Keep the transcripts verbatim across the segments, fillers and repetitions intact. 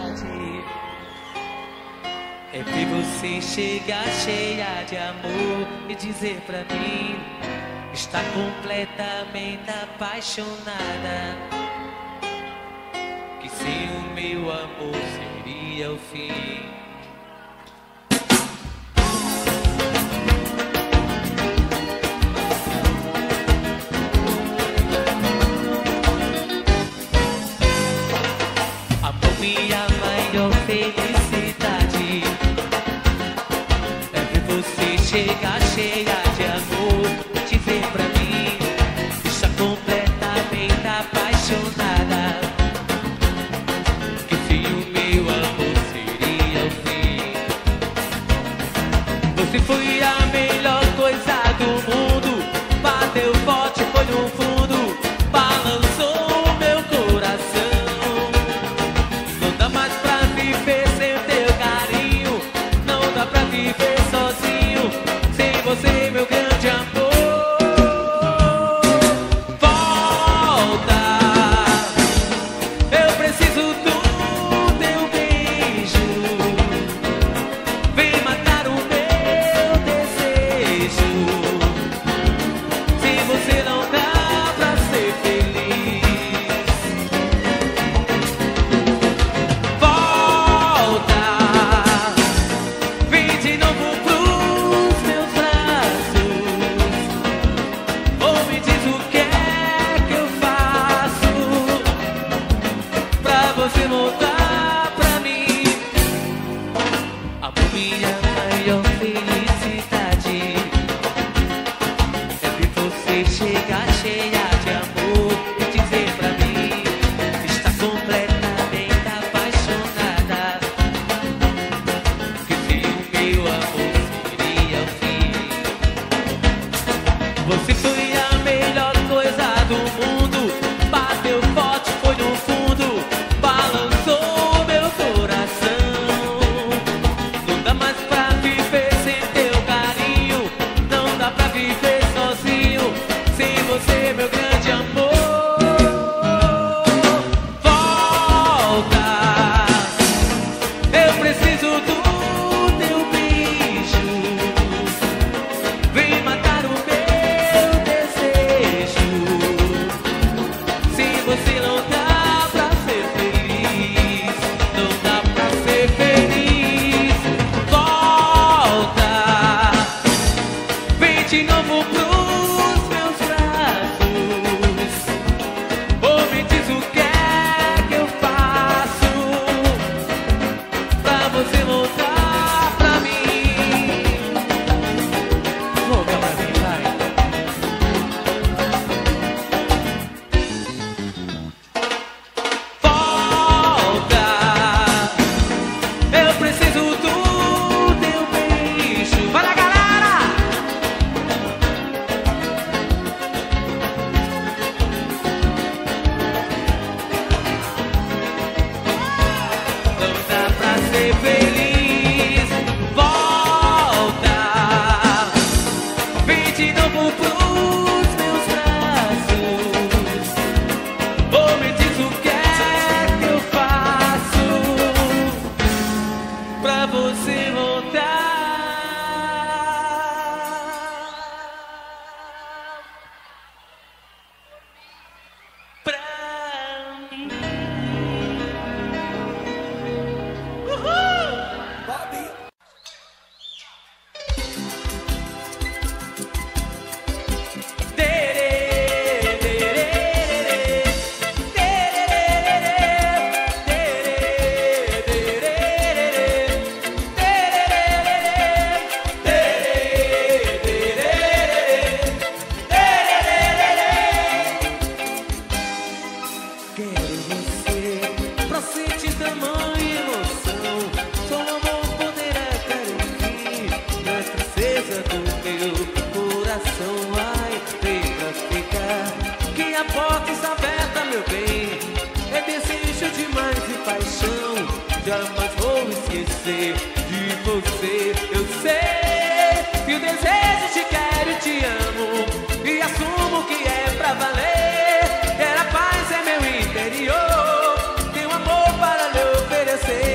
felicidade é ver você chegar cheia de amor e dizer pra mim, está completamente apaixonada, que sem o meu amor seria o fim. Amor, minha maior felicidade é ver você chegar cheia de amor e dizer pra mim, está completamente apaixonada, que sem o meu amor seria o fim. Você foi a melhor coisa do mundo, bateu forte, foi no fundo, balançou o meu coração. Não dá mais pra viver sem teu carinho, não dá pra viver sozinho, sem você, meu grande amor. Volta, eu preciso do teu beijo, vem matar o meu desejo, sem você não dá pra ser feliz. Volta, vem de novo pros meus braços, ou me diz o que é que eu faço pra você voltar pra mim. Amor, minha maior felicidade é ver você chegar cheia de amor e dizer pra mim, está completamente apaixonada, que sem o meu amor seria o fim. Você foi a melhor coisa do mundo, bateu forte, foi no fundo, balançou o meu coração. Não dá mais pra viver sem teu carinho, não dá pra viver sozinho, sem você, meu grande amor. Volta, eu preciso do teu beijo, vem matar o meu desejo, sem você não dá pra ser feliz, não dá pra ser feliz. Volta, vem de novo pros meus braços, ou me diz o que é que eu faço pra você voltar pra mim. Volta pra mim, vai. Volta, eu preciso do teu beijo. Vai lá, galera! Não dá pra ser feliz. Volta, vem de novo pros meus braços, ou me diz o que é que eu faço pra você voltar pra mim. Uhul! Quero você pra sentir tamanha emoção, só o amor poderá garantir a tristeza do meu coração. Ai, vem pra ficar, que a porta está aberta, meu bem. É desejo demais e paixão, jamais vou esquecer de você. Eu sei que o desejo te quero e te amo, e assumo que é pra valer. Quero a paz em meu interior, tenho amor para lhe oferecer.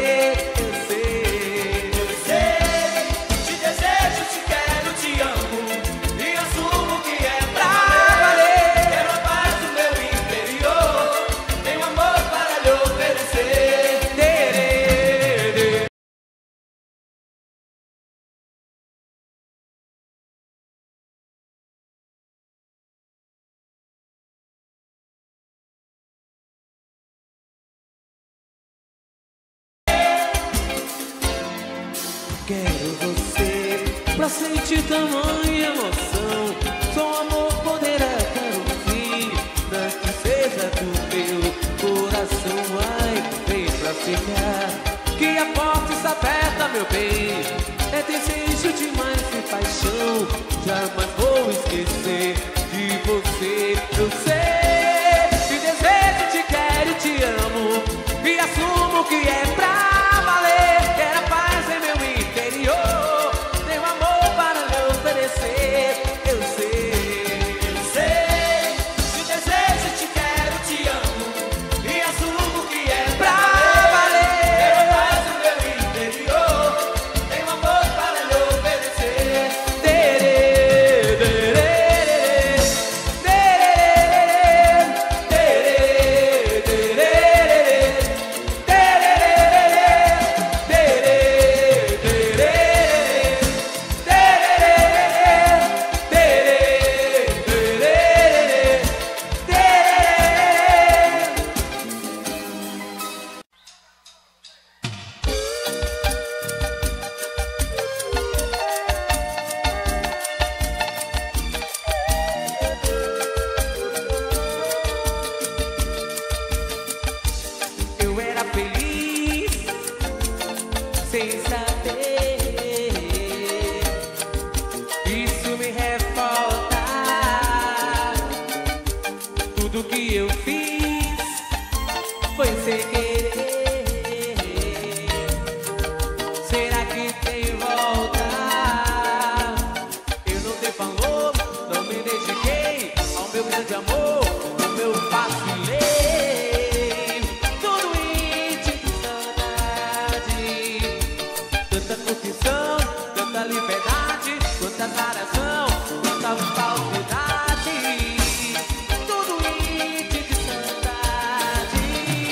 Quero você pra sentir tamanha emoção. Só amor poderá dar um fim na tristeza do meu coração. Ai, vem pra ficar, que a porta está aberta, meu bem. É desejo demais e paixão, jamais vou esquecer de você. Eu sei, te desejo, te quero, te amo, e assumo que é pra valer. Quero a paz em meu interior, tenho amor para lhe oferecer. Eu sei, eu sei, te desejo, te quero, te amo, e assumo que é pra valer. Quero a paz em meu interior, tenho amor para lhe oferecer. Terê, terê, terê, terê, terê, eu era feliz sem saber. Isso me revolta. Tudo que eu fiz foi sem querer. Será que tem volta? Eu não dei valor, não me dediquei ao meu grande amor, o meu vacilei. Tudo íntimo de saudade, tanta confusão, tanta liberdade, quanta taração, quanta falsidade. Tudo íntimo de saudade.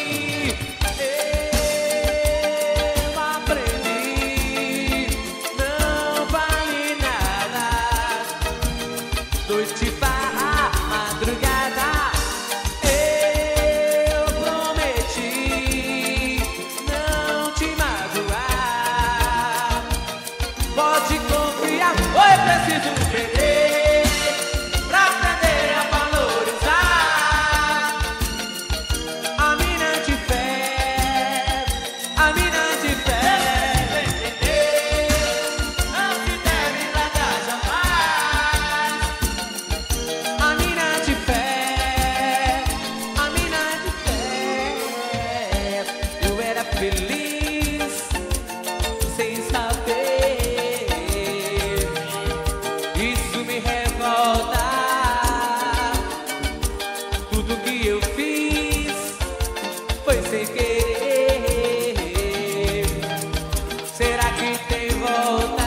Eu aprendi, não vale nada. Noite barra madrugada, eu prometi não te magoar. Pode confiar, oi, preciso perder pra aprender a valorizar a mina de fé, a mina de fé. Não se deve largar jamais a mina de fé, a mina de fé. Eu era feliz sem saber. Isso me revolta. Tudo que eu fiz foi sem querer. Será que tem volta?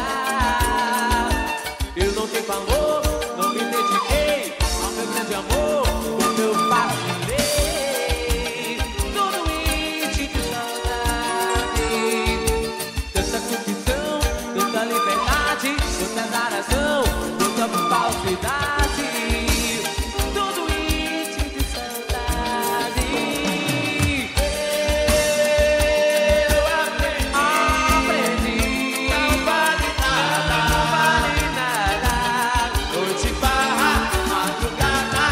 Eu não tenho valor, não me dediquei ao meu grande amor, o meu vacilei. Tudo íntimo de saudade, tanta confusão, tanta liberdade, tanta narração, tanta falsidade. Tudo íntimo de saudade. Eu aprendi, não vale nada, não vale nada. Noite barra madrugada,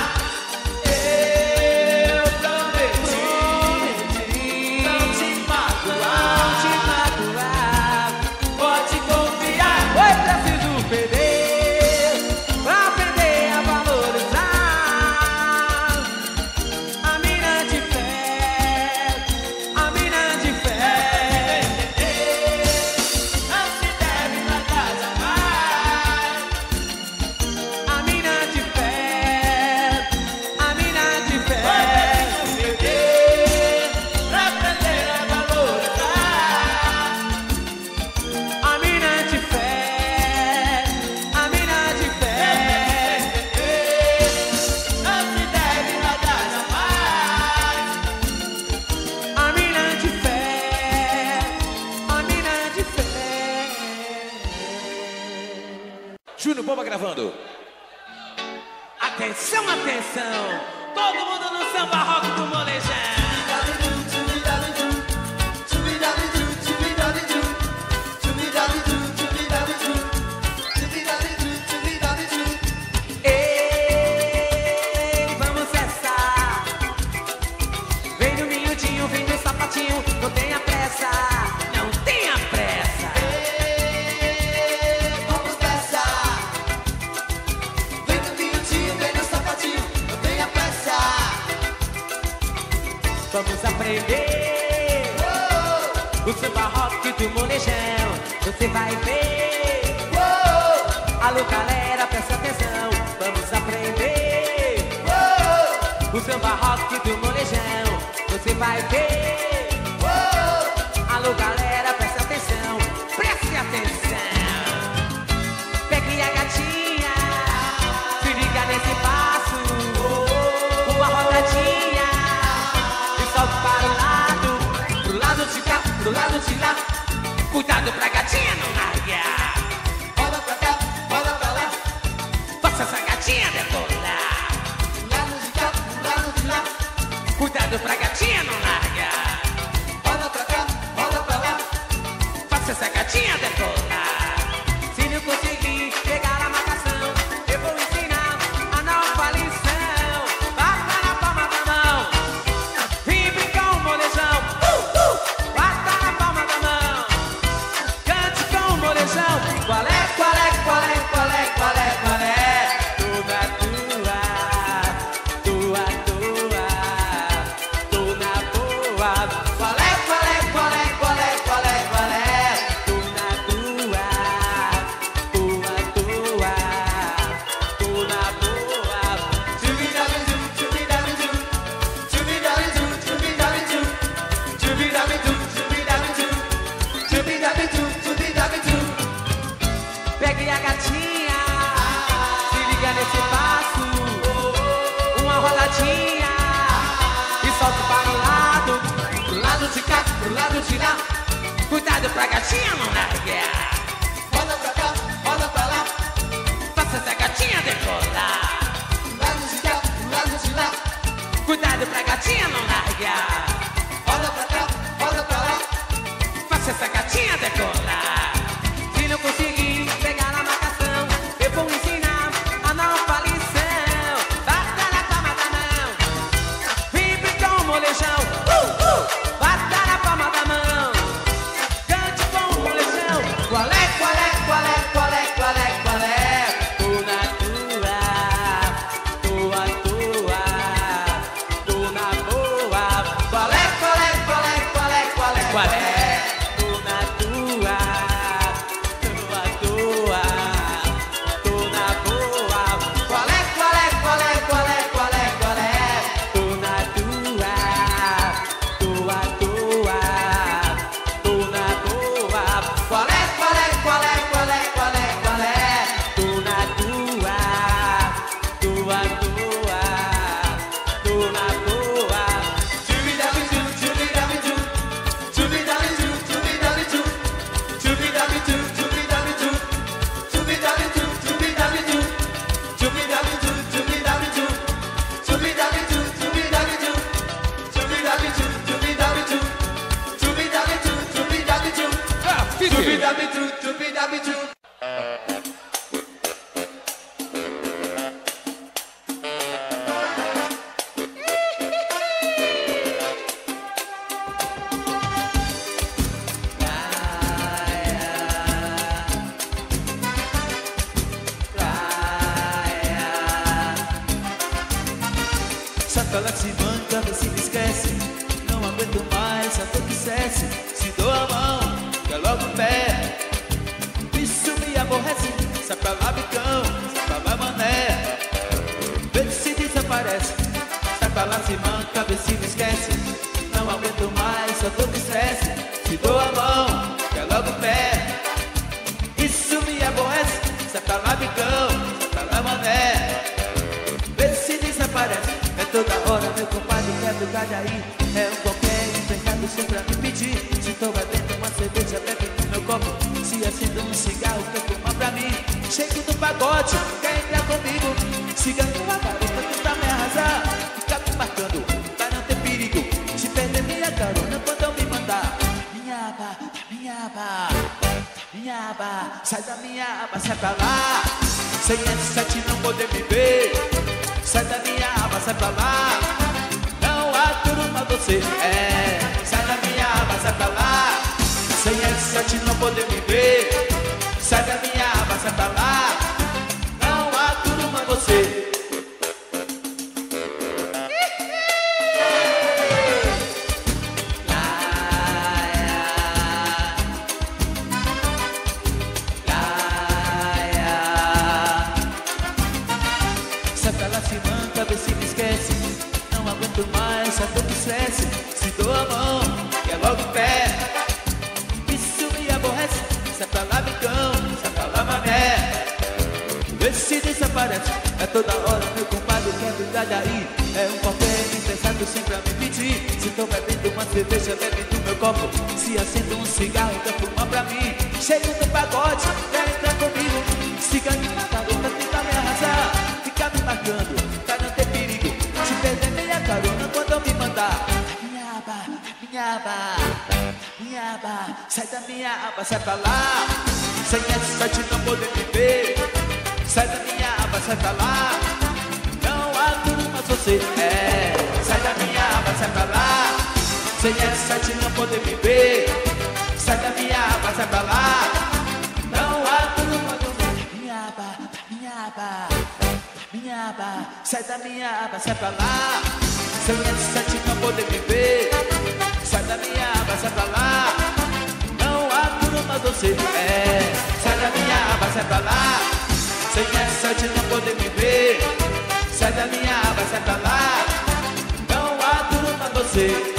eu prometi não te magoar, não te magoar. Pode confiar, oi, preciso perder pra aprender a valorizar a mina de fé, a mina de fé. Não se deve largar jamais a mina de fé, a mina de fé. Perder pra aprender a valorizar a mina de fé, a mina de fé. Não se deve largar jamais a mina de fé, a mina de fé. Júnior Bomba gravando. Atenção, atenção! Todo mundo no samba rock do molejão. Chubby-dabby-doo, chubby-dabby-doo, chubby-dabby-doo, chubby-dabby-doo, aprender o samba rock do molejão. Você vai ver. Alô galera, presta atenção, vamos aprender o samba rock do molejão. Você vai ver. Alô galera, presta atenção, preste atenção. Pegue a gatinha, se liga nesse passo, uma rodadinha e solte para o lado, pro lado de cá, pro lado de lá. Cuidado pra gatinha não largar. Roda pra cá, roda pra lá. Faça essa gatinha decolar. Pro lado de cá, pro lado de lá. Cuidado pra gatinha não largar. Roda pra cá, roda pra lá. Faça essa gatinha decolar. Se não conseguir pegar a marcação, eu vou ensinar a nova lição. Bata na palma da mão, vibre com o molejão. Uh, uh. Bata na palma da mão, cante com o molejão. Qual é, qual é, qual é, qual é, qual é, qual é? Toda tua, tua, tua, tô na boa. Qual é, qual é, qual é, qual é, qual é, qual é? Tô na tua, tua, tua, tô na boa. Chubidabidu, chubidabidu, chubidabidu, chubidabidu, chubidabidu, chubidabidu, chubidabidu, chubidabidu. Pegue a gatinha, se liga nesse passo, uma rodadinha e solta para o lado, pro lado de cá, pro lado de lá. Cuidado pra gatinha não largar. Roda pra cá, roda pra lá. Faça essa gatinha decolar. Pro lado de cá, pro lado de lá. Cuidado pra gatinha não largar. Roda pra cá, roda pra lá. Faça essa gatinha decolar. Se não conseguir pegar na marcação, eu vou ensinar a nova lição. Bata na palma da mão, vibre com o molejão. Uh, uh. Bata na palma da mão, cante com o molejão. Qual é, qual é, qual é, qual é, qual é, qual é? Tô na tua, tua, tua, tô na boa. Qual é, qual é, qual é, qual é, qual é, qual é? Tô na tua, tua, tua, tô na boa. Qual é, qual é, qual é, qual é, qual é, qual é? Tô na tua, tua, tua, tô na boa. Qual é, qual é, qual é, qual é, qual é, qual é? Tô na tua, tua, tua, tô na boa. Chubidabidu, chubidabidu, chubidabidu, chubidabidu, chubidabidu, chubidabidu, chubidabidu, chubidabidu, chubidabidu, chubidabidu, chubidabidu, chubidabidu, chubidabidu, chubidabidu, chubidabidu, chubidabidu. Ah, fique. Chubidabidu, chubidabidu. Sacola se manca, vê se me esquece. Não aguento mais, só tô que cesse. Se dou a mão, quer logo o pé. Isso me aborrece. Sai pra lá, bicão, sai pra lá, mané. Vê se desaparece. Sai pra lá, se manca, vê se me esquece. Não aguento mais, só tô que cesse. Se dou a mão, quer logo o pé. Isso me aborrece. Sai pra lá, bicão, sai pra lá, mané. Vê se desaparece. É toda hora meu compadre quebra o galho aí. É um qualquer empregado sem pra me pedir. Se tô bebendo uma cerveja, bebe no meu copo. Se acendo um cigarro, quer fumar pra mim. Chego no pagode, quer entrar comigo. Siga tua garota, tenta me arrasar. Fica me marcando, pra não ter perigo. Te perder minha carona quando eu me mandar. Minha aba, minha aba, minha aba. Sai da minha aba, sai pra lá. Sem esse sete não poder me ver. Sai da minha aba, sai pra lá. Não aturma você, é. Sai da minha aba, sai pra lá. Sem esse sete não poder me ver. Sai da minha aba, sai pra lá. Não aturma você. mané. Isso me aborrece, sai pra lá, migão, sai pra lá, mané. Vê se desaparece, é toda hora meu compadre quer brigar daí. É um qualquer interessado sempre a me pedir. Se tô bebendo uma cerveja, bebe do meu copo. Se acendo um cigarro, quer fumar pra mim. Chego no pagode, quer entrar comigo. Siga me matando, tenta me arrasar. Fica me marcando, pra não ter perigo. Te perder minha carona quando eu me mandar. Minha aba, minha aba, minha aba. Sai da minha aba, sai pra lá. Sem essa sorte não poder viver. Sai da minha aba, sai pra lá. Não há tudo mas você é. Sai da minha aba, sai pra lá. Sem essa sorte não poder viver. Sai da minha aba, sai pra lá. Não há tudo mas você. Minha aba, minha aba, minha aba. Sai da minha aba, sai pra lá. Sem essa sorte não poder viver. Sai da minha aba, sai pra lá. Não há tudo mas você é. Sai da minha aba, sai pra lá. Sem essa sorte não poder me ver. Sai da minha aba, sai pra lá. Não há turma você.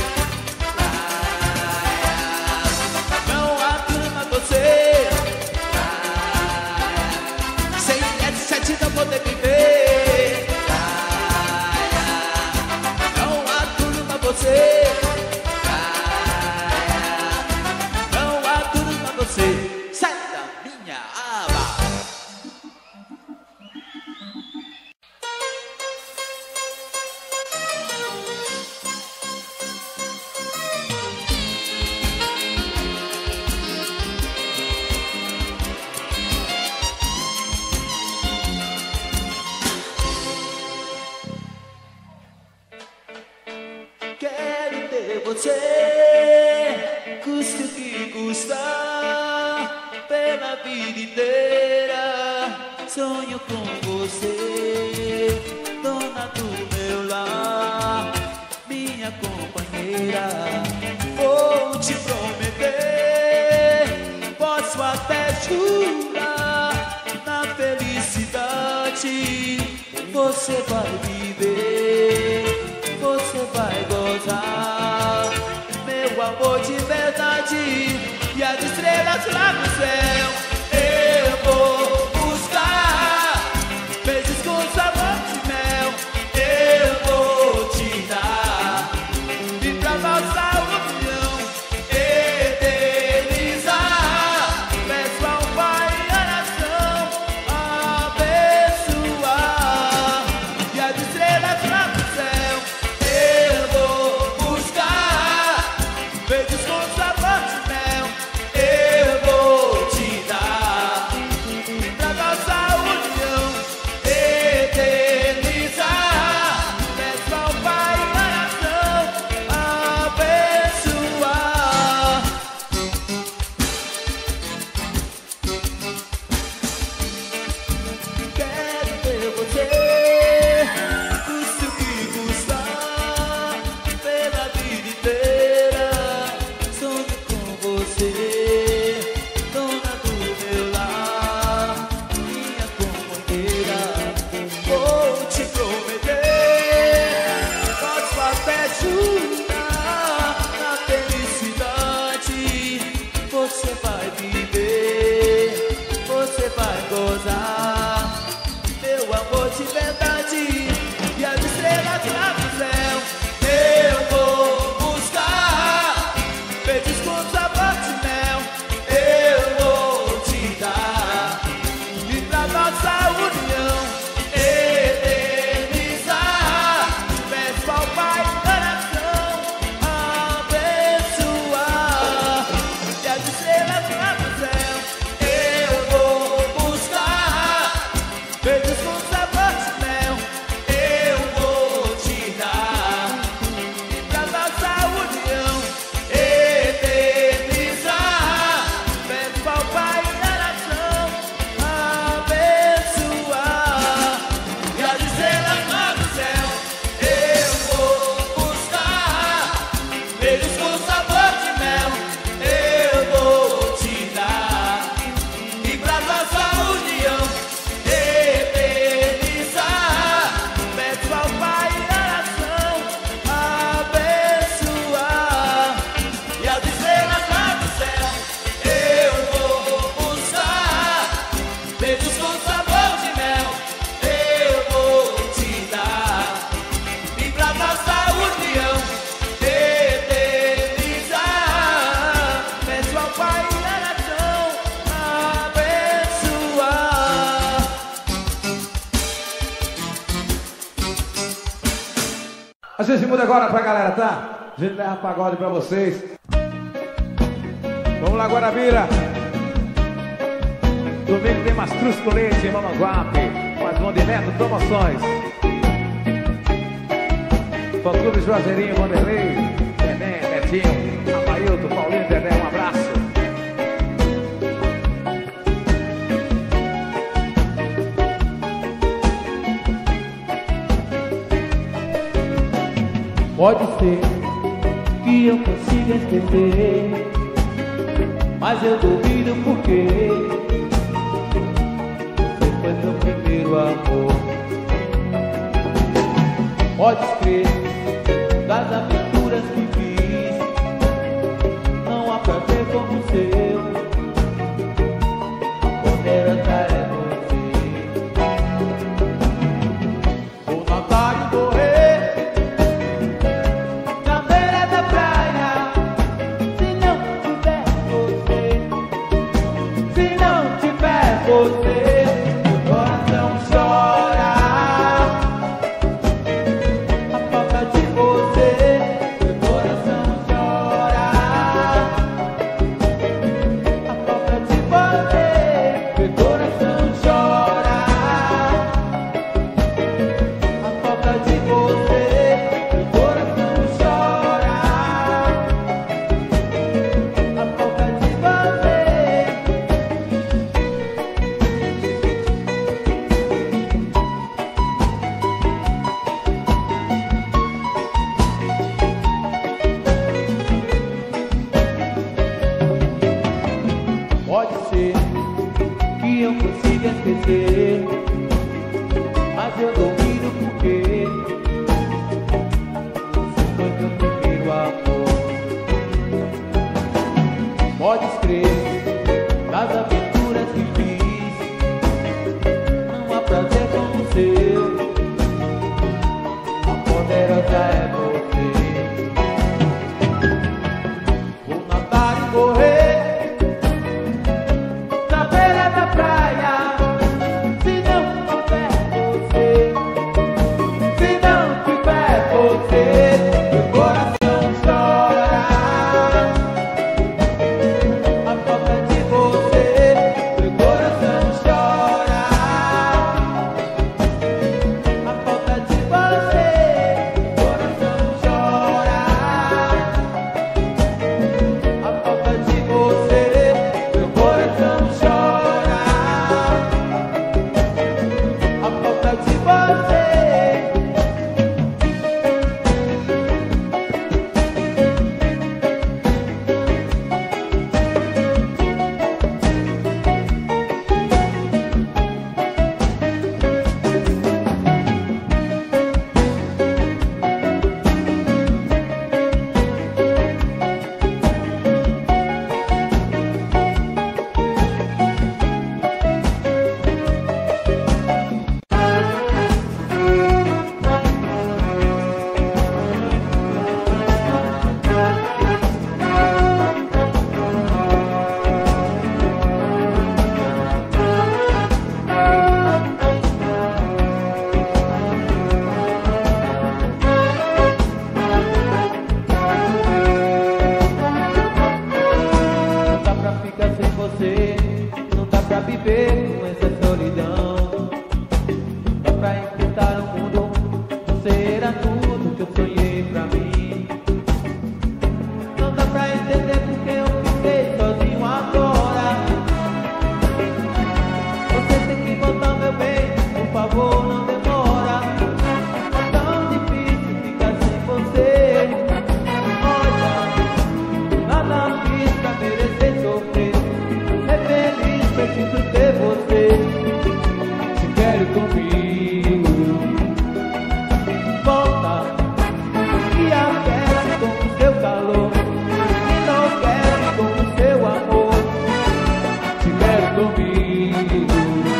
Não há turma você. Sem essa sorte não poder me ver. Não há turma você. Não há turma você. Sai da minha aba. Quero ter você, custe o que custar, pela vida inteira. Sonho com você, dona do meu lar, minha companheira. Vou te prometer, posso até jurar, na felicidade você vai viver. Você vai gozar, meu amor de verdade. E as estrelas lá no céu eu vou buscar. Beijos com sabor de mel eu vou te dar. E pra nossa união eternizar, peço ao Pai a nação abençoar. E as estrelas lá no céu eu vou buscar. Beijos com sabor de mel eu vou te dar. E pra nossa união eternizar, peço ao Pai a nação abençoar. Quero ter você, custe o que custar, pela vida inteira. Sonho com você, dona do meu lar, minha companheira. Vou te prometer, posso até jurar, na felicidade você vai viver, você vai gozar, meu amor de verdade. E as estrelas lá no céu eu vou buscar. Beijos com sabor de mel eu vou te dar. E pra nossa união eternizar, peço ao Pai da nação abençoar. E as estrelas lá no céu eu vou buscar. Beijos com sabor de mel eu vou te dar. E pra nossa união eternizar, A gente muda agora pra galera, tá? A gente leva pagode pra vocês. Vamos lá, Guarabira. Domingo tem mastruz com leite em Mamanguape. Faz bom de neto, promoções. Fã Clube Juazeirinho, Vanderlei, Neném, Netinho, Amailton, Paulinho, Dedé, um abraço. Pode ser que eu consiga esquecer, mas eu duvido porque você foi meu primeiro amor. Pode crer, das aventuras que fiz, não há prazer como o seu. A poderosa é você. Vou nadar e correr na beira da praia, se não tiver você, se não tiver você, meu coração chora. A falta de você, meu coração chora. A falta de você, meu coração chora. A falta de você, meu coração chora. A falta de você. Pode ser que eu consiga esquecer, mas eu duvido porque você foi meu primeiro amor. Pode crer, das aventuras que fiz, não há prazer como o seu. A poderosa é você. Vou nadar e correr na beira da praia, se não tiver você, se não tiver você, meu coração chora. A falta de você, meu coração chora. A falta de você, meu coração chora. A falta de você, meu coração chora. A falta de você. Não dá pra ficar sem você, não dá pra viver com essa solidão. Não dá pra enfrentar o mundo, você era tudo que eu sonhei pra mim. Não dá pra entender porque eu fiquei sozinho agora. Você tem que voltar, meu bem, por favor, não demora. É tão difícil ficar sem você. Olha, nada fiz pra merecer sofrer. Ser feliz, preciso ter você. Te quero comigo. Volta e aquece com o seu calor. E não quero com o seu amor. Te quero comigo.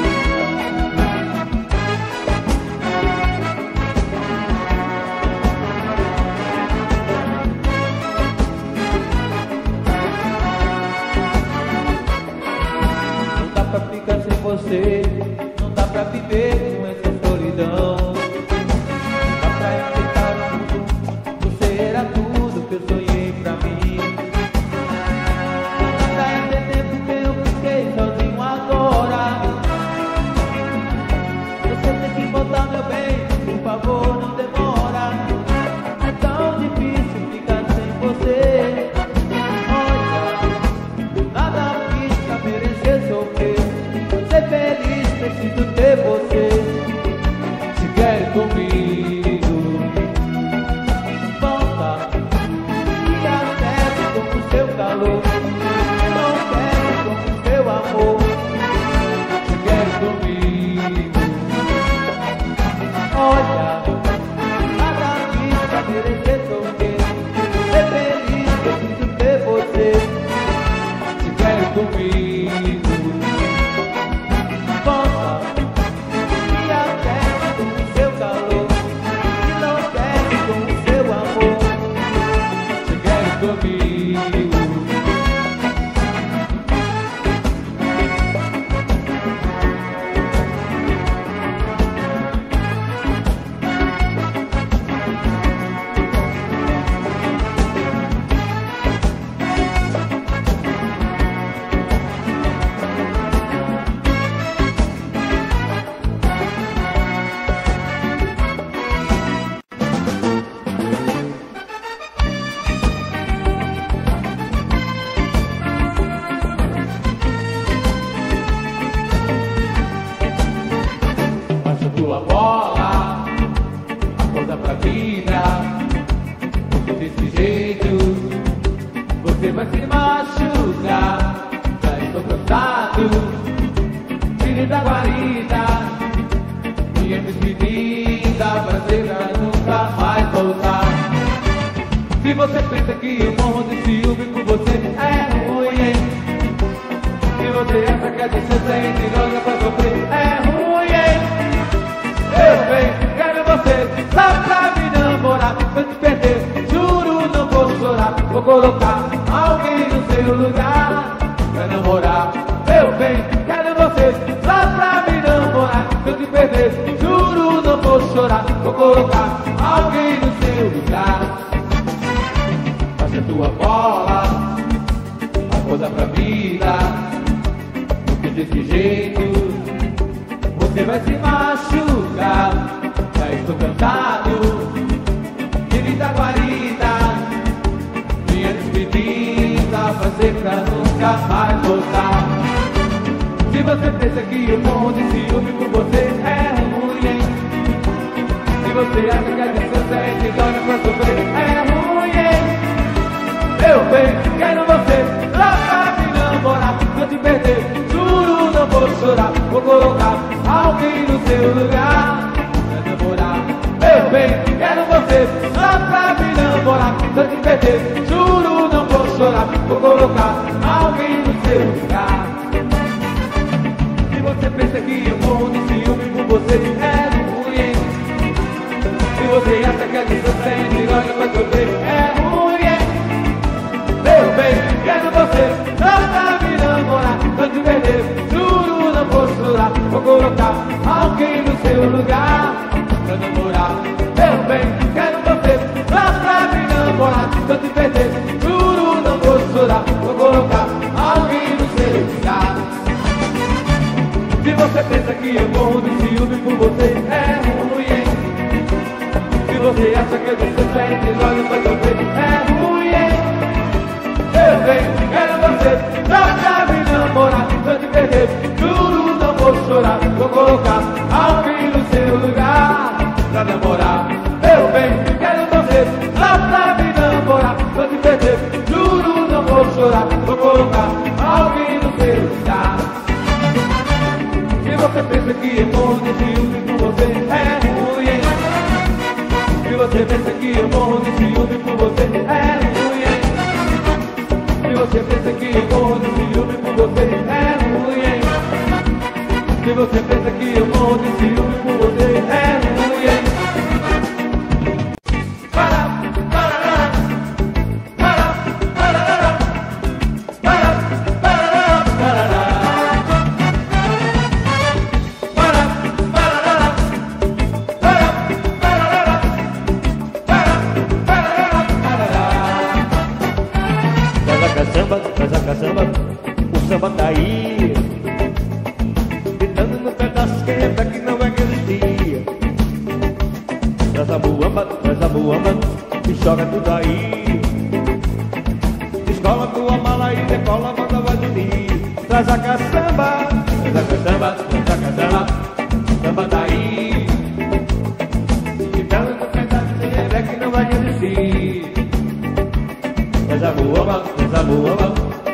Não dá pra ficar sem você, não dá pra viver com essa solidão. Não dá pra enfrentar o mundo, enlouquece com o seu amor. Se quer comigo, olha, nada disso pra merecer toque. Ser feliz, preciso ter você. Se quer comigo, volta, me aquece com o seu calor, me enlouquece com o seu amor. Se quer comigo, baixa tua bola, acorda pra vida, porque desse jeito você vai se machucar. Já estou cansado, tire da guarida, minha despedida pra sempre nunca mais voltar. Se você pensa que eu morro de ciúme por você, é ruim, hein? Se você acha que a distância entre nós é pra sofrer, é ruim, hein? Eu bem, quero você só pra me namorar. Se eu te perder, juro não vou chorar. Vou colocar alguém no seu lugar pra namorar. Eu bem, quero você só pra me namorar. Se eu te perder, juro não vou chorar. Vou colocar alguém no seu lugar. Baixa tua bola, acorda pra vida, porque desse jeito você vai se machucar. Já estou cansado de vir da guarida, minha despedida vai ser pra nunca mais voltar. Se você pensa que eu morro de ciúme por você, é ruim, hein? Se você acha que a distância entre nós é pra sofrer, é ruim, hein? Eu bem, quero você lá pra me namorar. Se eu te perder, juro não vou chorar. Vou colocar alguém no seu lugar pra namorar. Eu bem, quero você lá pra me namorar. Se eu te perder, juro não vou chorar. Vou colocar alguém no seu lugar. Se você pensa que eu morro de ciúme por você, é ruim, hein? Se você acha que a distância entre nós vai sofrer, é ruim, hein? Eu bem, quero você só pra me namorar. Se eu te perder, juro não vou chorar. Vou colocar alguém no seu lugar pra namorar. Eu bem, quero você só pra me namorar. Se eu te perder, juro não vou chorar. Vou colocar alguém no seu lugar. Se você pensa que eu morro de ciúme por você, é ruim, hein? Se você acha que eu distância entre nós vai sofrer, é ruim, hein? Eu bem, quero você só pra me namorar. Se eu te perder, juro não vou chorar. Vou colocar alguém no seu lugar pra namorar. Eu bem, quero você só pra me namorar. Se eu te perder, juro não vou chorar. Vou colocar alguém no seu lugar. Se você pensa que eu morro de ciúme por você, é ruim, hein? Se você pensa que eu morro de ciúme por você, é ruim, hein? Se você pensa que eu morro de ciúme por você, é ruim, hein? Se você pensa que eu morro de ciúme por você, é ruim, hein? Para, para, para, para, para, para, Samba, traz a caçamba, o samba tá aí, gritando no pedaço que é que não vai existir. Traz a muamba, traz a muamba, e joga tudo aí. Descola tua mala e decola, manda vai dormir. Traz a caçamba, traz a caçamba, traz a caçamba, o samba tá aí, gritando no pedaço que é que não vai existir. Traz a muamba, traz a muamba,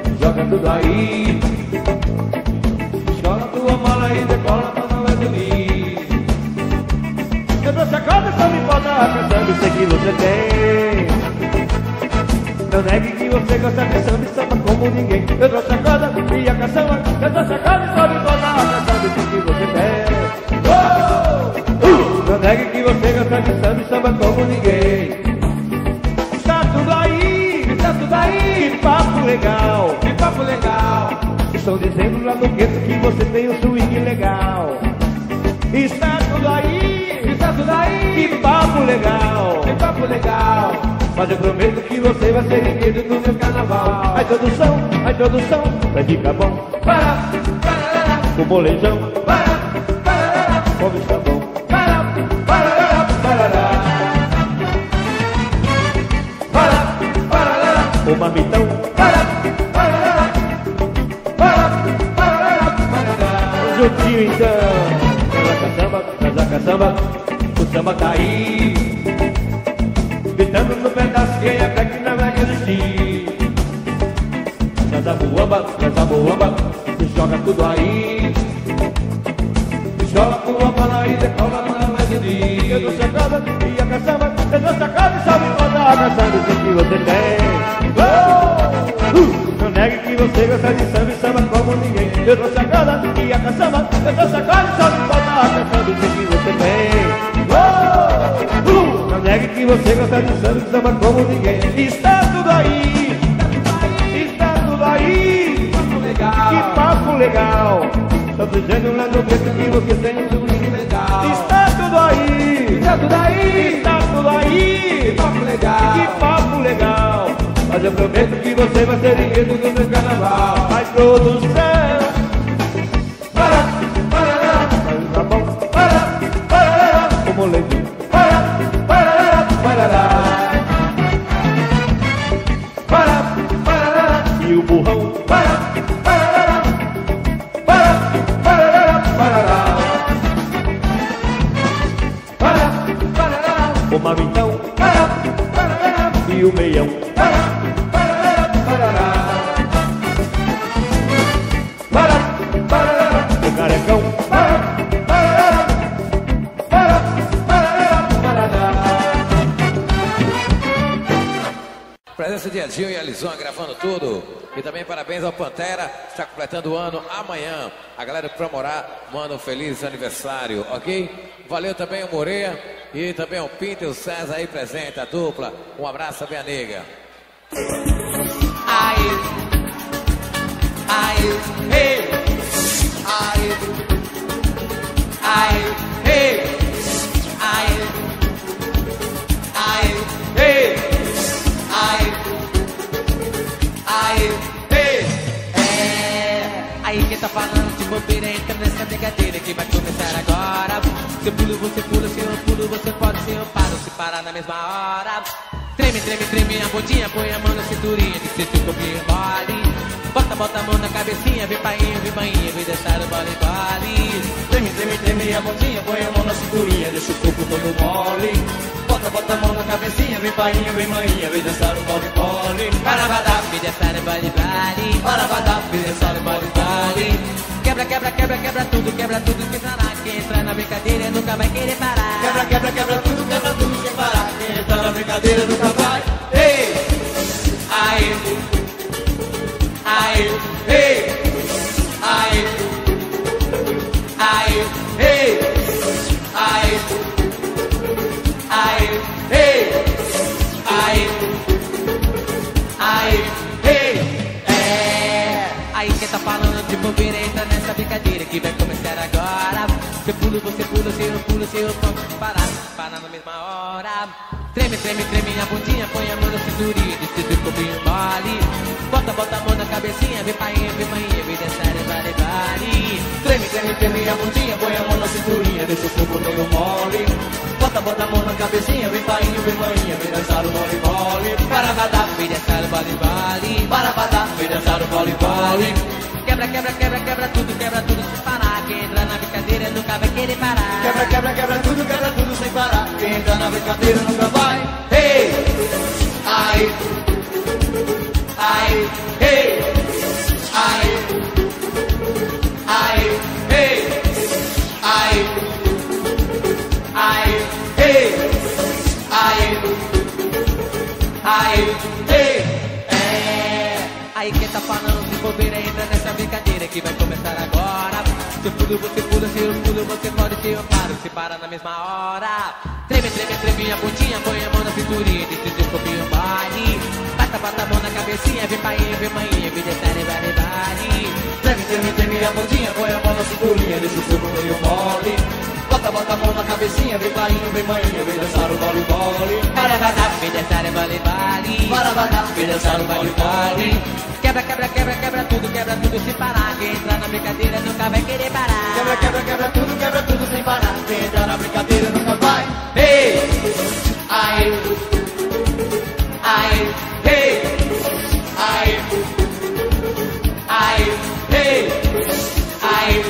tudo aí. Escola tua mala e decola pra não é dormir. Eu trouxe a corda, só me importa pensando, sei que você tem. Não negue que você gosta de samba e samba como ninguém. Eu trouxe a corda e a caçamba. Eu trouxe a corda e só me importa pensando, sei que você tem. Oh! Uh! Não negue que você gosta de samba e samba como ninguém. Está tudo aí, está tudo aí. Que papo legal, que papo legal. Estão dizendo lá no gueto que você tem um swing legal. Está tudo aí, está tudo aí. Que papo legal, que papo legal. Mas eu prometo que você vai ser enredo do meu carnaval. A introdução, a introdução vai ficar bom. Para, para, o molejão. Para, para, como está bom. Para, para, para, para, para, o mamitão. Para, para, para, para, para, juntinho então. Casaca samba, casaca samba, o samba tá aí. Gritando no pedaço quem é pé que não vai resistir. Traz a buamba, traz a buamba, se joga tudo aí. Joga tua bola e decola pra não vai dormir. Eu dou sacada e a caçamba, eu dou sacada e salve toda a caçamba, isso que você tem. Oh! Uh! Não negue que você gosta de samba e samba como ninguém. Eu dou sacada e a caçamba, eu dou sacada e salve toda a caçamba, isso que você tem. Oh! Uh! Não negue que você gosta de samba e samba como ninguém. Está tudo aí, está tudo aí. Que papo legal. Tô dizendo lá no gueto que você tem um swing legal. Está tudo aí, está tudo aí, está tudo aí. Que papo legal, que papo legal. Mas eu prometo que você vai ser enredo do meu carnaval. Faz produção. Para, para, faz o sabão. Para, para, o moleque. Para, para, para, para, para, e o burrão. Para, para, para, para, para, para, o mamitão. Para, para, e o meião. Para, para, para, para, o carecão. Para, para, para, para, Presença de Edinho e Alizon gravando tudo. E também parabéns ao Pantera, está completando o ano amanhã. A galera do Promorá manda um feliz aniversário, ok? Valeu também o Moreira e também o Pinto e o César aí presente, a dupla. Um abraço também a nega. Ai, ai, hey, ai, ai, hey, ai, ai, hey, ai, ai, hey. É, aí quem tá falando de bobeira entra nessa brincadeira que vai começar agora. Se eu pulo, você pula, se eu pulo, você pode, se eu paro, se parar na mesma hora. Treme, treme, treme a bundinha, põe a mão na cinturinha, de ser ficou bem mole. Bota, bota a mão na cabecinha, vem painho, vem bainha, vem deixar o vale, vale. Treme, treme, treme a bundinha, põe a mão na cinturinha, deixa o corpo todo mole. Bota, bota a mão na cabecinha, vem painho, vem bainha, vem deixar o vale, vale. Parabadá, vem deixar o vale, vale. Parabadá, vem deixar o vale, vale. Quebra, quebra, quebra, quebra tudo, quebra tudo, quebra lá. Quem entra na brincadeira nunca vai querer parar. Quebra, quebra, quebra tudo, quebra tudo sem parar. Quem entra na brincadeira nunca vai. Ei, ai, ai, ei, ai, ai, ei, ai, ai, ei, ai, ai, ei. É, aí quem tá falando de bobeira entra nessa brincadeira que vai começar agora. Se eu pulo, você pula, se eu pulo, se eu pronto, parar, parar na mesma hora. Treme, treme, treme a bundinha, põe a mão na cinturinha, deixa o corpo mole. Bota, bota a mão na cabecinha, vem painha, vem maninha, vem dançar e vale, vale. Treme, treme, treme a bundinha, põe a mão na cinturinha, deixa o corpo todo mole. Bota, bota a mão na cabecinha, vem painha, vem maninha, vem dançar o vale, vale. Parabadá, vem dançar o vale, vale. Parabadá, vem dançar o vale, vale. Quebra, quebra, quebra, quebra tudo, quebra tudo sem parar. Quem entra na brincadeira nunca vai querer parar. Quebra, quebra, quebra tudo, quebra tudo sem parar. Quem entra na brincadeira nunca vai. Hey, ai, ai, hey, Ai, ei, É, aí quem tá falando se bobeira entra nessa brincadeira que vai começar agora. Se eu pulo, você pula, se eu pulo, você pode, se eu paro, se para na mesma hora. Treme, treme, treme a bundinha, põe a mão na cinturinha, decide o copinho baile. Bata, bata a mão na cabecinha, vem painha, vem maninha, vida séria, vale, vale. treme, treme, treme a bundinha, põe a mão na cinturinha, deixa o seu meio mole. Bota, bota a mão na cabecinha, vem painho, vem maninha, vem dançar o vale, vale. Para, bata, vida séria, vale, vale. Para, bata, vem dançar o vale, vale. Quebra, quebra, quebra, quebra tudo, quebra tudo sem parar. Quem entrar na brincadeira nunca vai querer parar. Quebra, quebra, quebra tudo, quebra tudo sem parar. Quem entrar na brincadeira nunca vai. Ei, ai, ai, ei, ai, ai, ei, ai,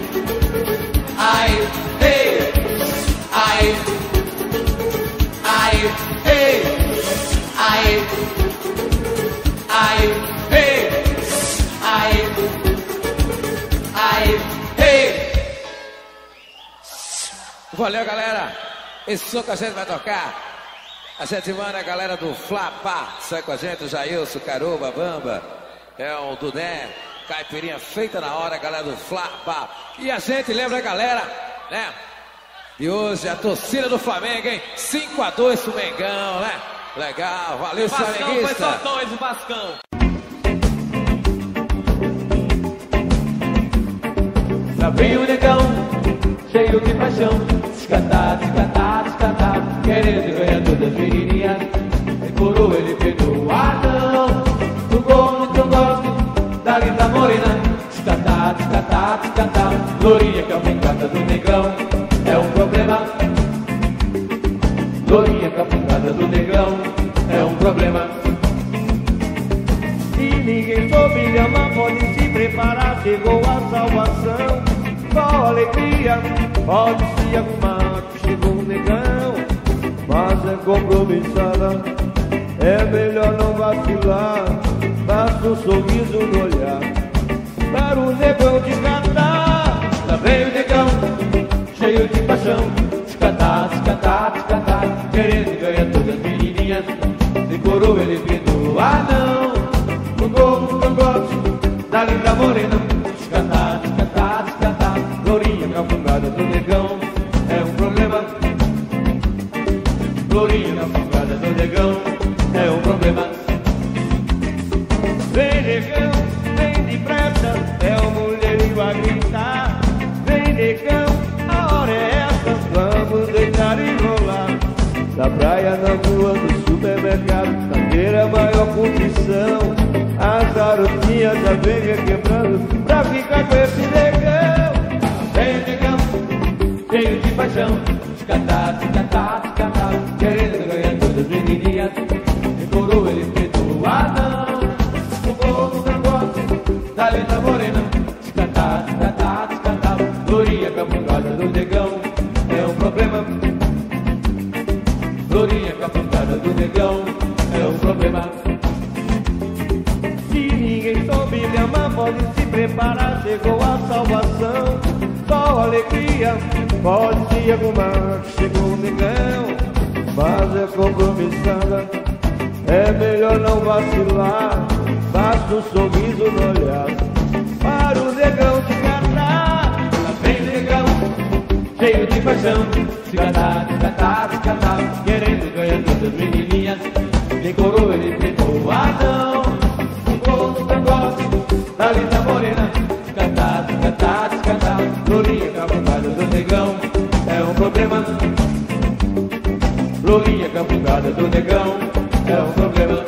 ai, ei, ai, ai, ei, ai, ai, ei, ai, ai, ei. Valeu, galera. Esse som que a gente vai tocar, a gente manda a galera do Flapá, sai com a gente, o Jailson, Caruba, Bamba, é o Dudé, caipirinha feita na hora, a galera do Flapá. E a gente lembra a galera, né? E hoje a torcida do Flamengo, hein? cinco a dois pro Mengão, né? Legal, valeu, flamenguista. Foi só dois o Vascão. Lá vem o negão, cheio de paixão, descatar, descatar, descatar, querendo ganhar todas as menininhas. E coroa ele pegou, ah não, no gol no que eu gosto, da linda morena. Descatar, descatar, descatar, lourinha que é uma encanta do negão, é um problema. Lourinha capucada do negão, é um problema. Se ninguém soube lhe amar, pode se preparar, chegou a salvação. Só alegria, pode se arrumar, chegou o negão. Mas é compromissada, é melhor não vacilar. Basta um sorriso no olhar, para o negão te cantar. Lá vem o negão, cheio de paixão, descatar, descatar, descatar, querendo ganhar todas as menininhas. Decorou ele gritou, ah não, no gol não gosto, da linda morena. Descatar, descatar, descatar, lourinha capungada do negão, é um problema. Lourinha capungada do negão, é um problema. Vem negão, vem depressa, é o mulherio a gritar. Vem negão, a hora é essa, vamos deitar e rolar. Na praia, na rua, no supermercado, na feira, maior condição. As garotinhas já vem requebrando pra ficar com esse negão. Vem negão, cheio de paixão, descatar, descatar, descatar, querendo ganhar todas as menininhas. Decorou ele gritou, ah não, o povo não gosta, da linda morena. Descatar, descatar, descatar, lourinha capungada do negão, é um problema. Lourinha capungada do negão, é um problema. Se ninguém soube lhe amar, pode se preparar, chegou a salvação. Só alegria, pode se arrumar, chegou o negão. Mas é compromissada, é melhor não vacilar. Basta um sorriso no olhar, para o negão te cantar. Lá vem negão, cheio de paixão, descatar, descatar, descatar, querendo ganhar todas as menininhas. Decorou ele gritou, ah não, o povo não gosta, da linda morena. Descatar, descatar, descatar, lourinha capungada do negão, é um problema. Lourinha capungada do negão, é um problema.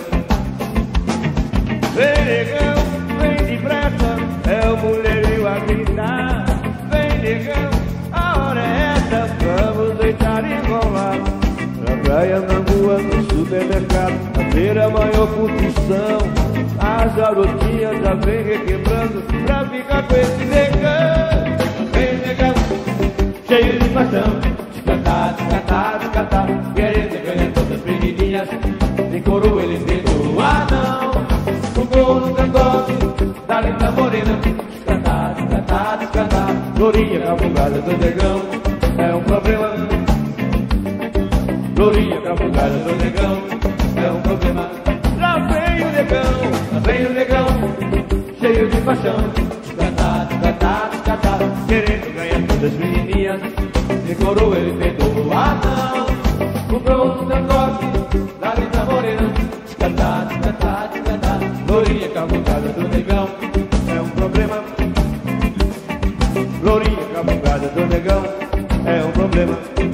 Vem negão, vem depressa, é o mulherio a gritar. Vem negão, a hora é essa, vamos deitar e rolar. Na praia, na rua, no supermercado, na feira, maior curtição. As garotinhas já vem requebrando pra ficar com esse negão. Vem negão, cheio de paixão, descatar, descatar, descatar, querendo ganhar todas as menininhas. Decorou ele gritou, ah não, o gol no cangote, da linda morena. Descatar, descatar, descatar, lourinha capungada do negão, é um problema. Lourinha capungada do negão, é um problema. cheio de paixão. Desgatado, desgatado, desgatado, querendo ganhar todas as menininhas. Decorou, ele tentou, ah não. Comprou um negócio lá de da morena. Desgatado, desgatado, desgatado, lourinha cavucada do negão. É um problema. Lourinha cavucada do negão. É um problema.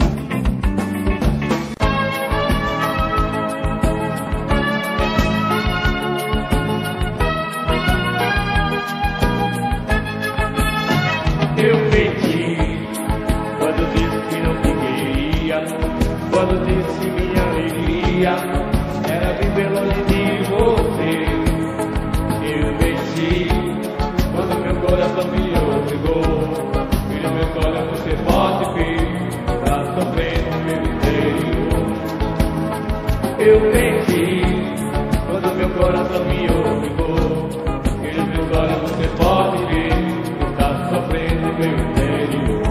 Eu menti quando disse que não te queria, quando disse minha alegria era viver longe de você. Eu menti quando meu coração me obrigou, e no meu coração você pode ver, tá sofrendo meu interior. Eu menti quando meu coração me obrigou, e no meu coração você pode ver, sofrendo meu interior.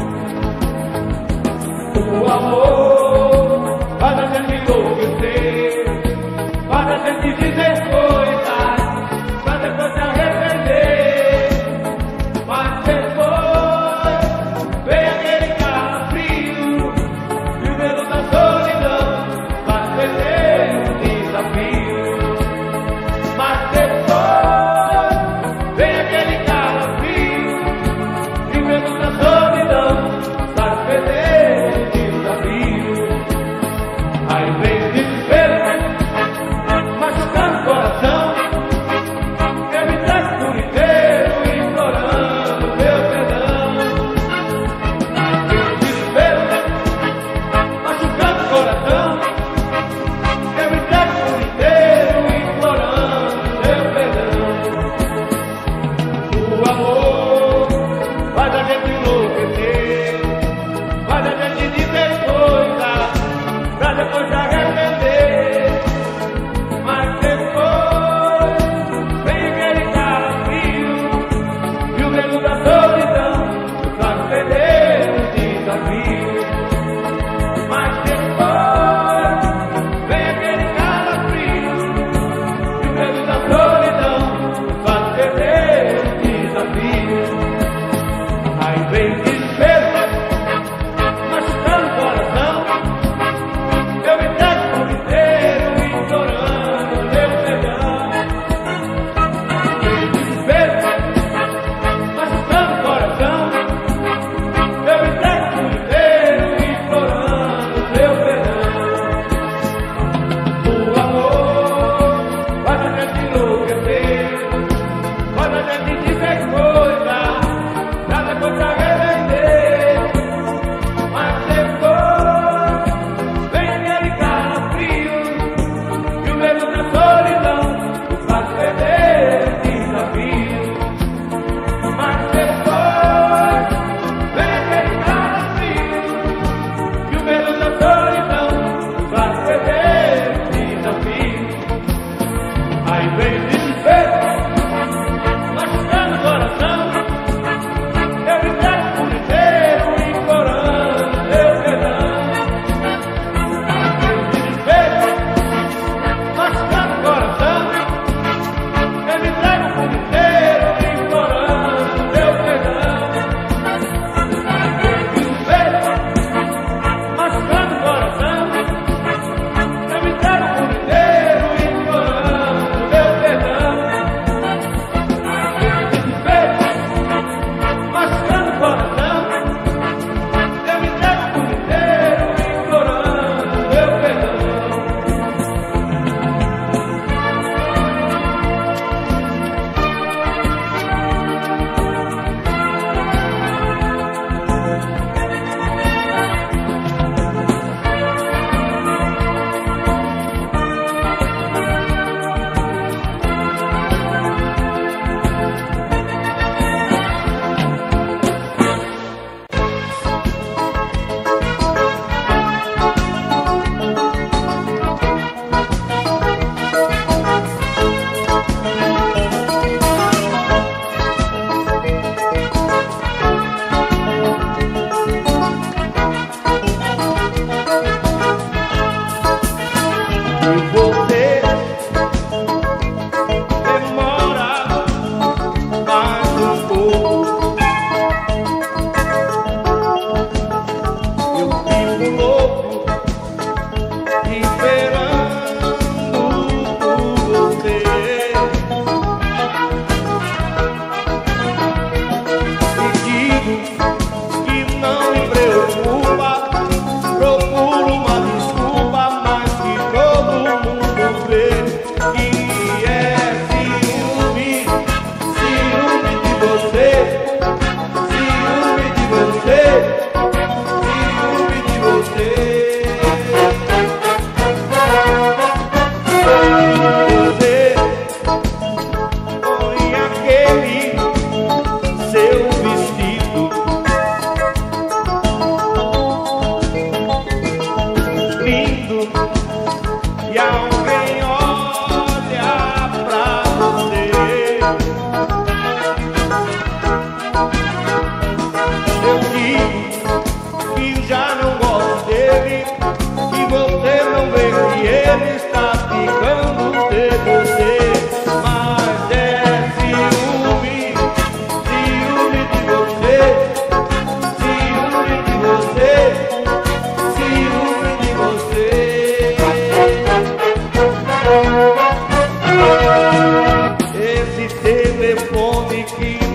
O amor faz a gente enlouquecer, faz a gente dizer coisas pra depois se arrepender. Mas depois vem aquele carro frio e o medo da solidão faz perder o dia.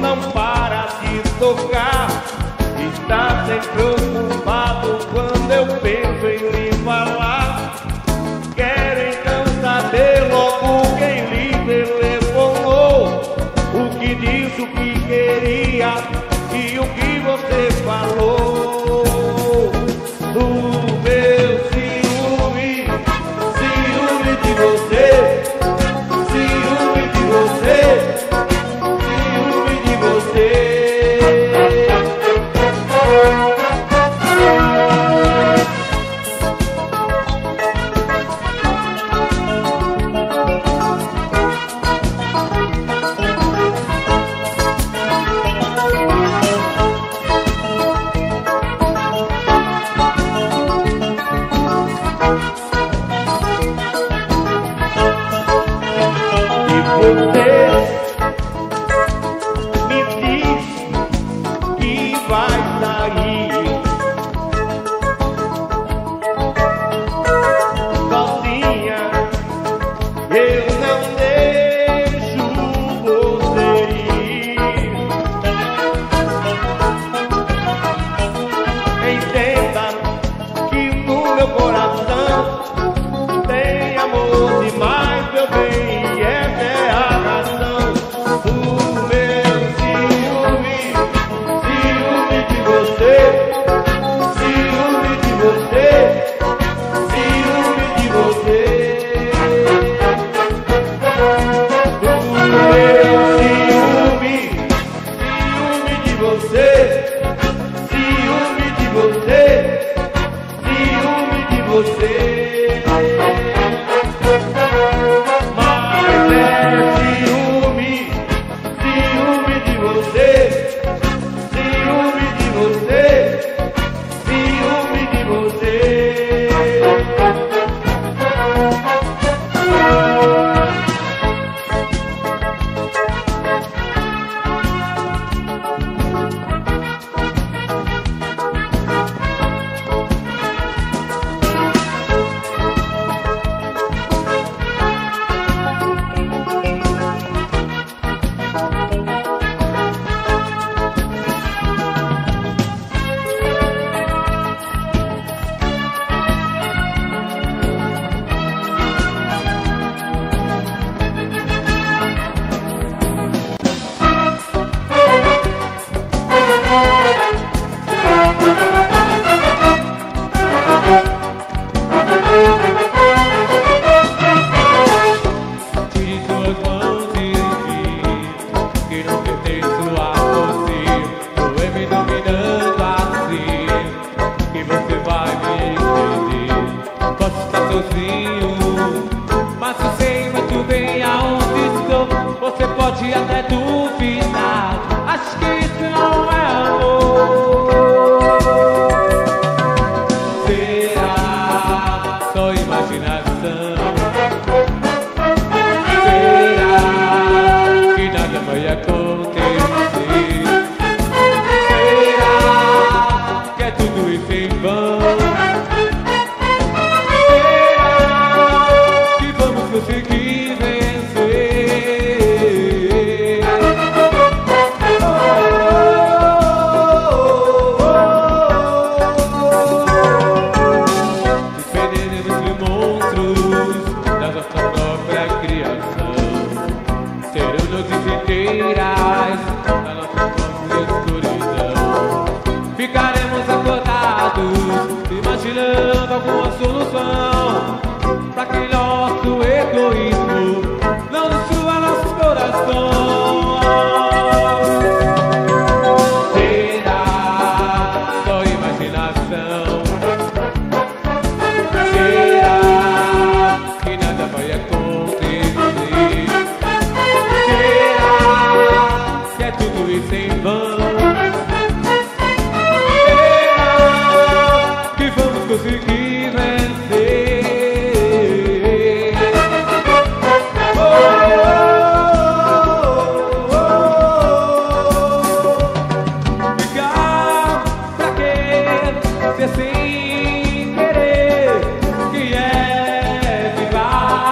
não para de tocar. Está sempre preocupado quando eu penso em lhe falar. Quero então saber logo quem lhe telefonou, o que disse, o que queria e o que você falou. O meu ciúme, ciúme de você, ciúme de você, ciúme de você.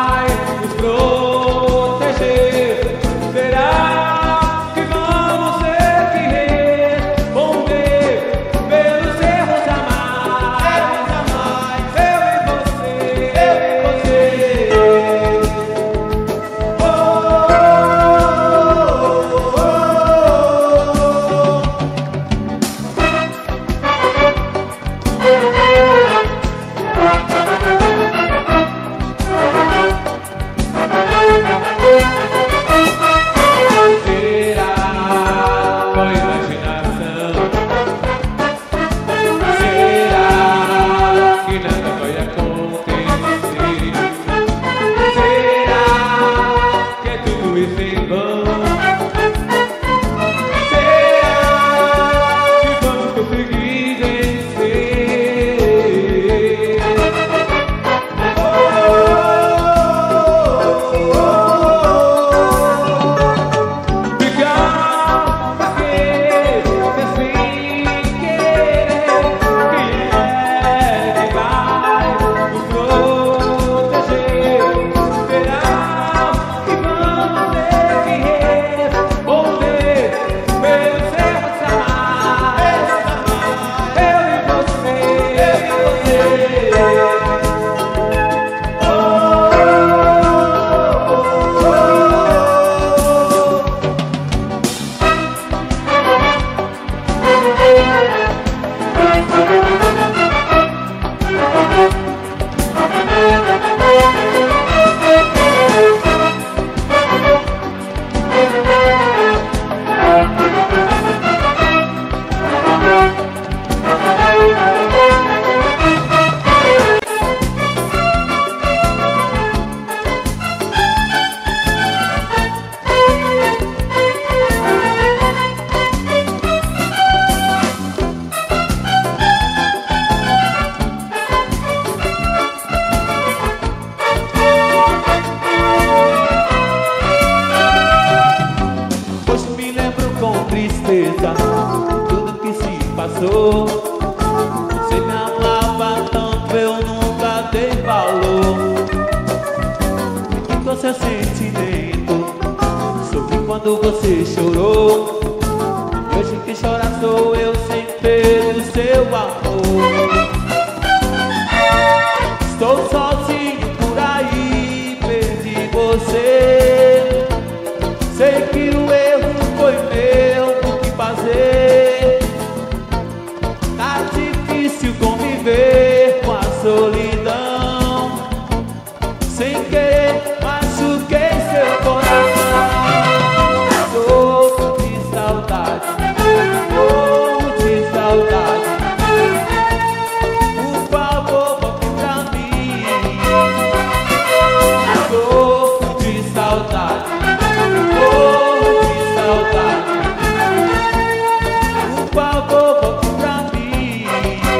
Será que vamos ser tristeza tudo que se passou. Você me amava tanto, eu nunca dei valor. Fiquei com seu sentimento, sofri quando você chorou. E hoje quem chora sou eu sem ter o seu amor. Estou sozinho por aí, perdi você. Sei que o erro foi meu, o que fazer? Tá difícil conviver com a solidão. Sem querer, machuquei seu coração. Morro de saudade, morro de saudade. Por favor, volte pra mim. Morro de saudade, morro de saudade. Por favor, volte pra mim.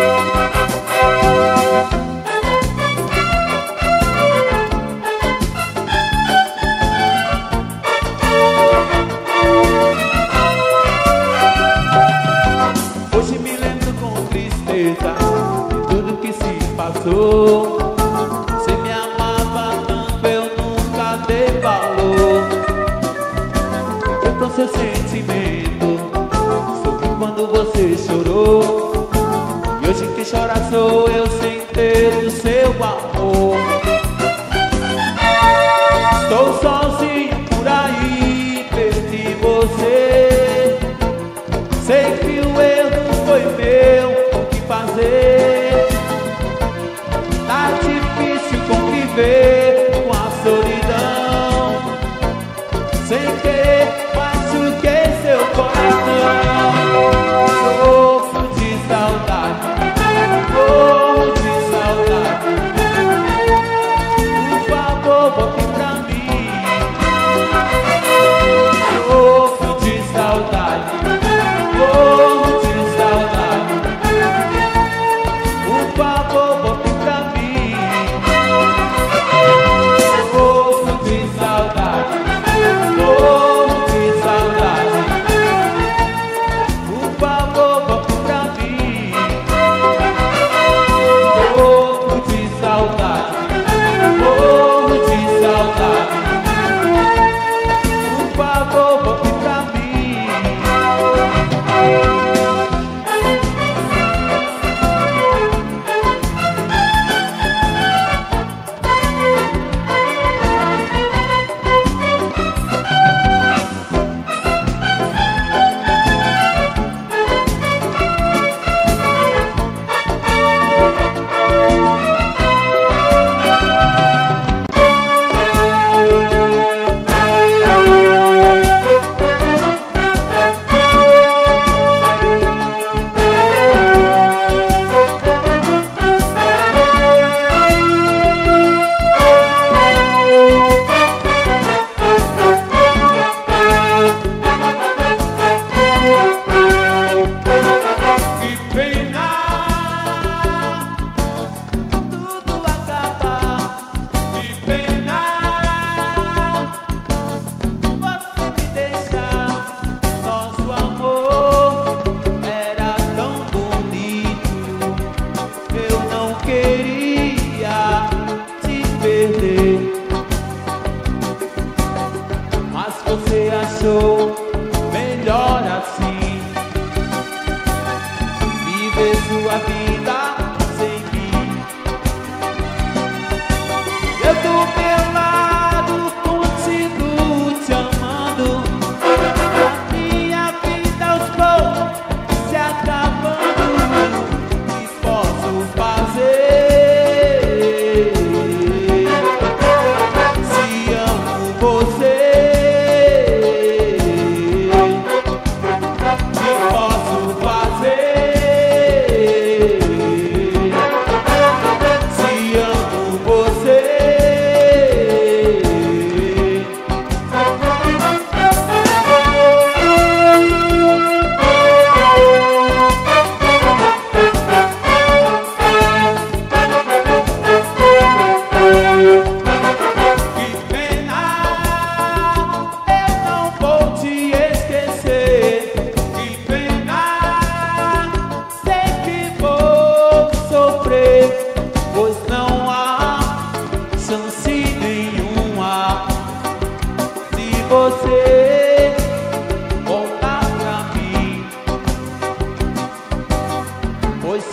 Hoje me lembro com tristeza de tudo que se passou. Você me amava tanto, eu nunca dei valor. Eu com seu sentimento, sofri quando você chorou. E hoje quem chora sou eu sem ter o seu amor. Estou sozinho por aí, perdi você. Sei que o erro foi meu, o que fazer? Tá difícil conviver com a solidão. Sem querer, machuquei seu coração.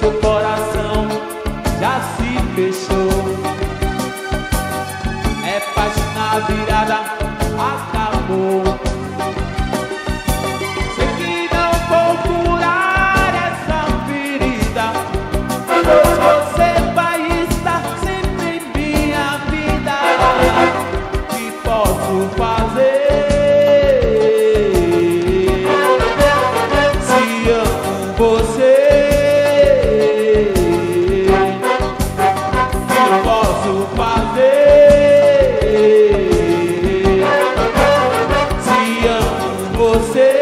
seu coração já se fechou. É página virada, acabou. Sei que não vou curar essa ferida, pois você vai estar sempre em minha vida. Que posso fazer? Se amo você, que posso fazer? Se amo você,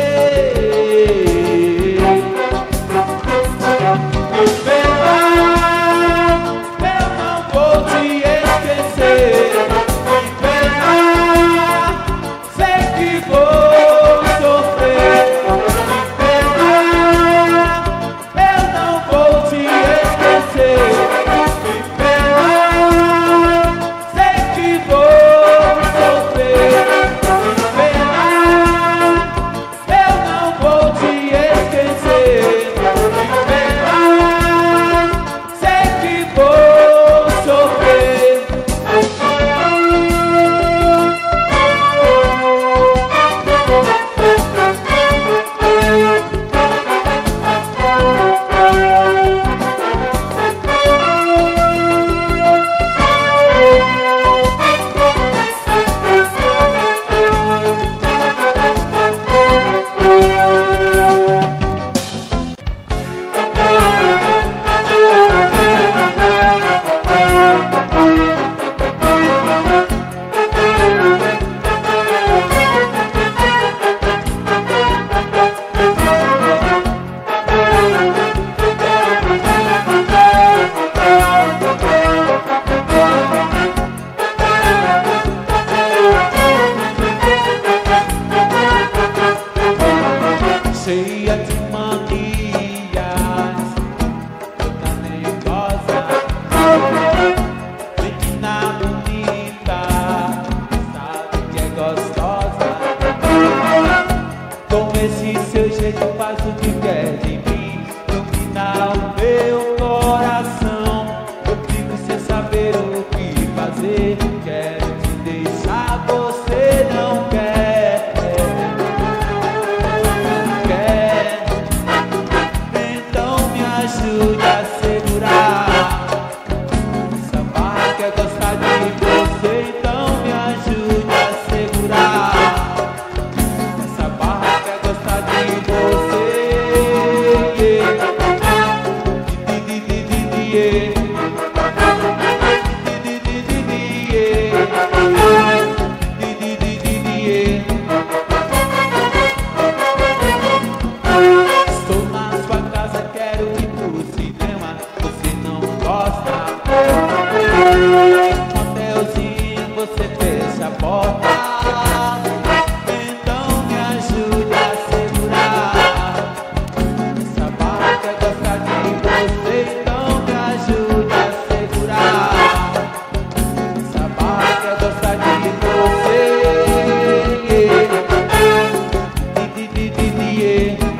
eu não vou te esquecer. Que pena, sei que vou sofrer. Que pena, eu não vou te esquecer. Que pena, sei que vou sofrer. Que pena, eu não vou te esquecer. Que pena, sei que vou sofrer. Cheia de manias, toda nervosa, menina bonita, sabe que é gostosa. Com esse seu jeito faz o que quer de mim, domina o meu coração. Eu fico sem saber o que fazer, quero te deixar, você não quer. Ajude a segurar essa barra, quer gostar de você, então me ajude a segurar essa barra, quer gostar de você. Di, di, di, di, di, yeah. Di, di, di, di, di, yeah. Di, di, di, di, di, yeah. Estou na sua casa, quero ir pro cinema, você não gosta. Motelzinho, você fecha a porta. Então me ajude a segurar essa barra, quer gostar de você, então me ajude a segurar essa barra, quer gostar de você. Di, di, di, di, di, yeah.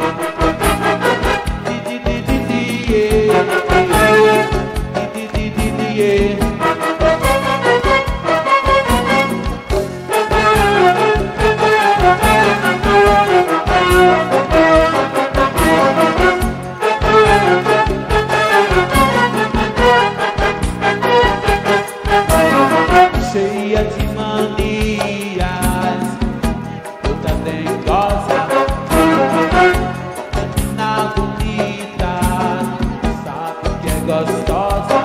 Cheia de manias, toda dengosa, menina bonita, sabe que é gostosa.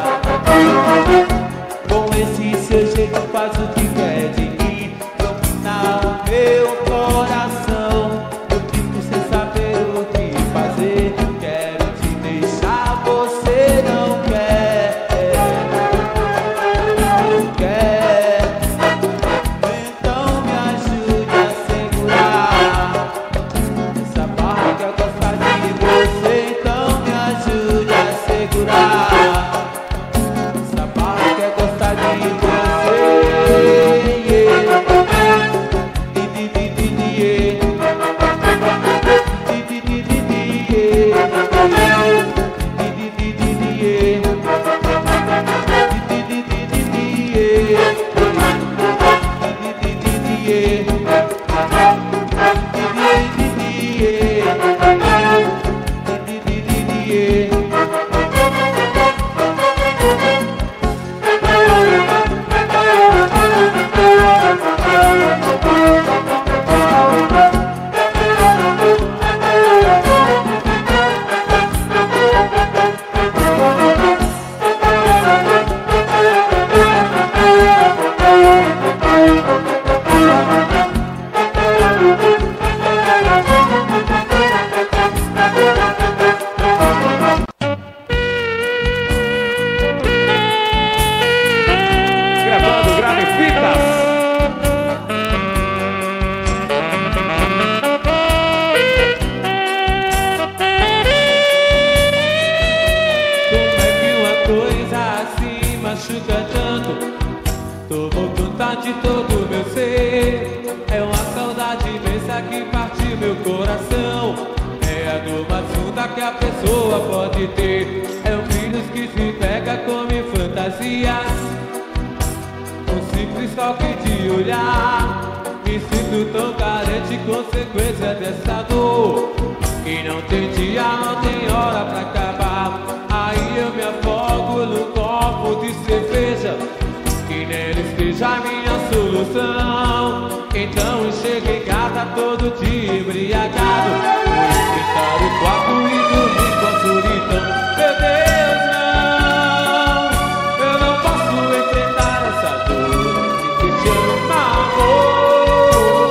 Com esse seu jeito faz o que quer de mim, domina o meu coração. Eu fico sem saber o que fazer, quero te deixar, você não quer. Não quer. Então me ajude a segurar essa barra, quer gostar de você, então me ajude a segurar essa barra, quer gostar de você. machuca tanto. Tomou conta de todo meu ser. É uma saudade imensa que partiu meu coração. É a dor mais funda que a pessoa pode ter. É um vírus que se pega come fantasias. Um simples toque de olhar. Me sinto tão carente, consequência dessa dor. Que não tem dia, não tem hora pra acabar. Aí eu me afogo num copo de cerveja. Que nele esteja a minha solução. Então eu chego em casa todo dia embriagado. Vou enfrentar o quarto e dormir com a solidão. Meu Deus, não, eu não posso enfrentar essa dor que se chama amor.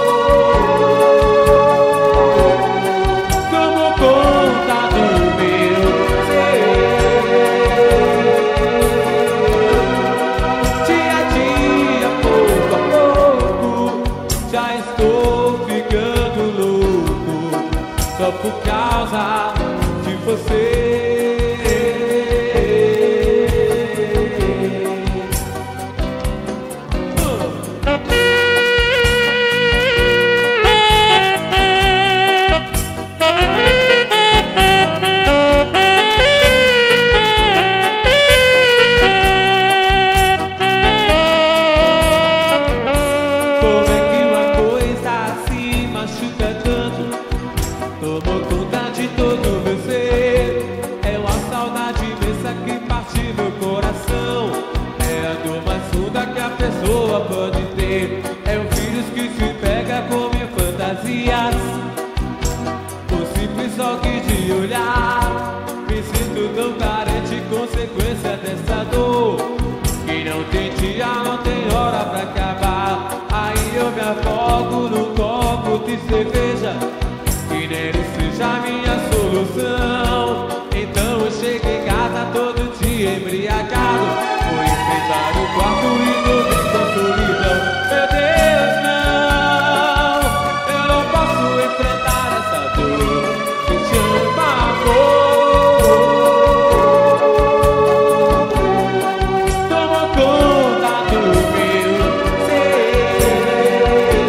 Tomo conta do meu ser. Dia a dia, pouco a pouco, já estou ficando louco. Só por causa de você. Como é que uma coisa assim machuca tanto? Tomou conta de todo meu ser. É uma saudade imensa que parte meu coração. É a dor mais funda que a pessoa pode ter. É um vírus que se pega como em fantasias. Um simples toque de olhar. Me sinto tão carente, consequência dessa dor. Que não tem dia, não tem hora pra acabar. Aí eu me afogo num copo de cerveja. Que nele seja a minha solução. Então eu chego em casa todo dia embriagado. Vou enfrentar o quarto e dormir com a solidão. Meu Deus, não, eu não posso enfrentar essa dor que chama amor. Tomo conta do meu ser.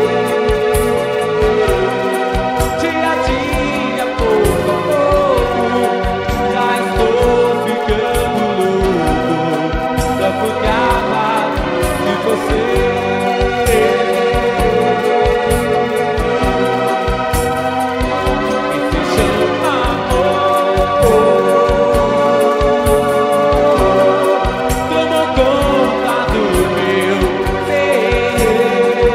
Dia a dia, pouco a pouco, já estou ficando louco. Só por causa de você. Que se chama amor. Tomou conta do meu ser.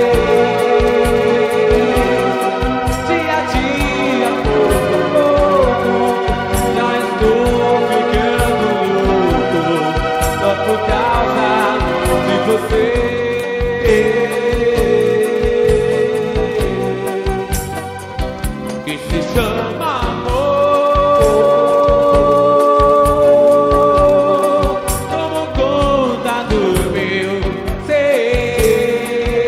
Dia a dia, pouco a pouco, já estou ficando louco. Só por causa de você. Que se chama amor. Tomou conta do meu ser.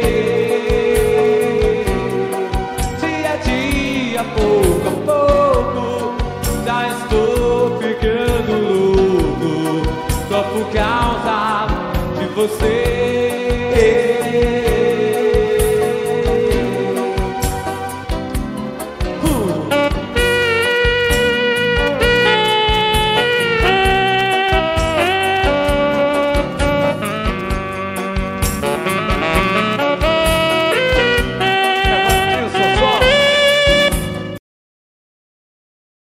Dia a dia, pouco a pouco, já estou ficando louco. Só por causa de você.